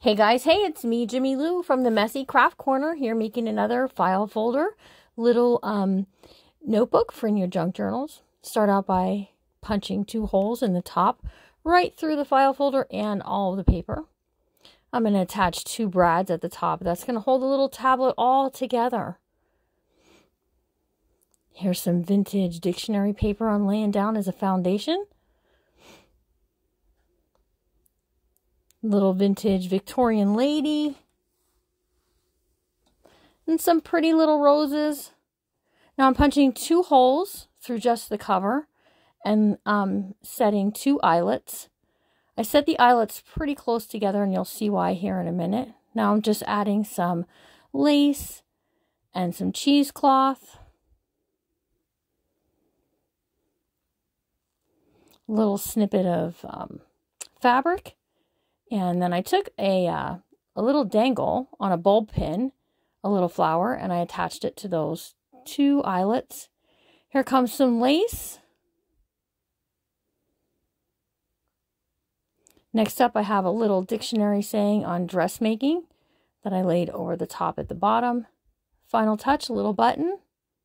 Hey guys, hey, it's me, Jimmy Lou from the Messy Craft Corner, here making another file folder, little notebook for in your junk journals. Start out by punching 2 holes in the top, right through the file folder and all of the paper. I'm going to attach 2 brads at the top. That's going to hold the little tablet all together. Here's some vintage dictionary paper I'm laying down as a foundation. Little vintage Victorian lady. And some pretty little roses. Now I'm punching 2 holes through just the cover and setting 2 eyelets. I set the eyelets pretty close together and you'll see why here in a minute. Now I'm just adding some lace and some cheesecloth. A little snippet of fabric. And then I took a little dangle on a bulb pin, a little flower, and I attached it to those 2 eyelets. Here comes some lace. Next up, I have a little dictionary saying on dressmaking that I laid over the top at the bottom. Final touch, a little button.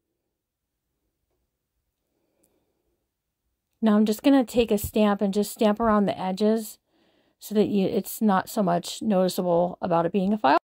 Now I'm just going to take a stamp and just stamp around the edges so that it's not so much noticeable about it being a file.